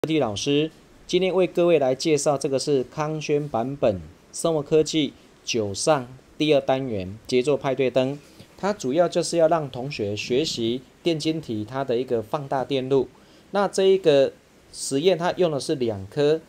科技老师今天为各位来介绍，这个是康轩版本生活科技9上第2单元节奏派对灯。它主要就是要让同学学习电晶体它的一个放大电路。那这一个实验它用的是2颗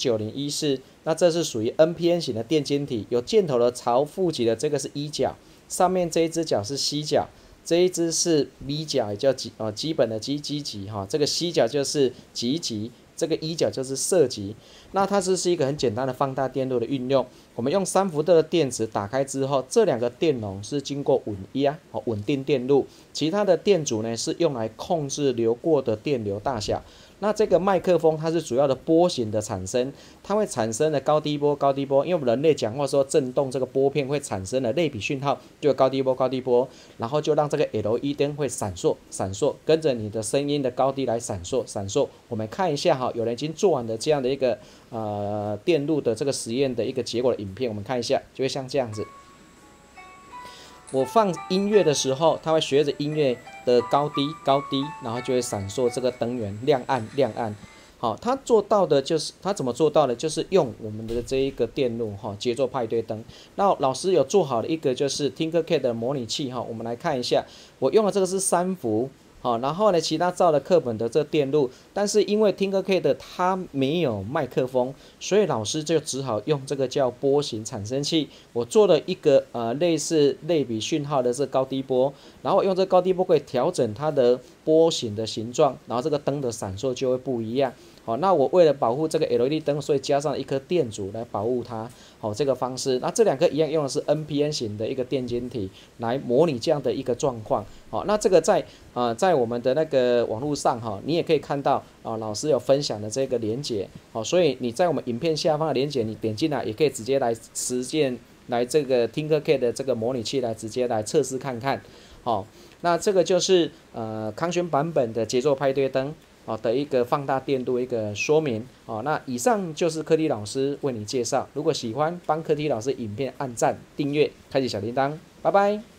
C9014，那这是属于 NPN 型的电晶体，有箭头的朝负极的这个是一角，上面这一只角是 C 角。这一只是 B 角，也叫基本的基极哈，这个 C 角就是极极，这个一角就是射极。那它这是一个很简单的放大电路的运用。我们用3伏特的电池打开之后，这2个电容是经过稳压稳定电路，其他的电阻呢是用来控制流过的电流大小。那这个麦克风它是主要的波形的产生，它会产生的高低波，因为我们人类讲话说振动这个波片会产生的类比讯号，就有高低波，然后就让这个 LED 灯会闪烁，跟着你的声音的高低来闪烁。我们看一下哈，有人已经做完的这样的一个电路的这个实验的一个结果的影片，我们看一下，就会像这样子。我放音乐的时候，它会随着音乐的高低，然后就会闪烁这个灯源亮暗。好，它做到的就是它怎么做到的？就是用我们的这一个电路节奏派对灯。那老师有做好了一个就是 Tinkercad 的模拟器我们来看一下，我用的这个是3伏。然后呢，其他照了课本的这电路，但是因为 Tinkercad 它没有麦克风，所以老师就只好用这个叫波形产生器。我做了一个类似类比讯号的是高低波，然后用这个高低波可以调整它的波形的形状，然后这个灯的闪烁就会不一样。好，那我为了保护这个 LED 灯，所以加上一颗电阻来保护它。好，这个方式，那这2颗一样用的是 NPN 型的一个电晶体来模拟这样的一个状况。好，那这个在我们的那个网络上你也可以看到老师有分享的这个连结。好，所以你在我们影片下方的连结，你点进来也可以直接来实践，来这个 Tinkercad 的这个模拟器来直接来测试看看。好，那这个就是康轩版本的节奏派对灯的一个放大电路一个说明。那以上就是柯 T 老师为你介绍。如果喜欢，帮柯 T 老师影片按赞、订阅、开启小铃铛。拜拜。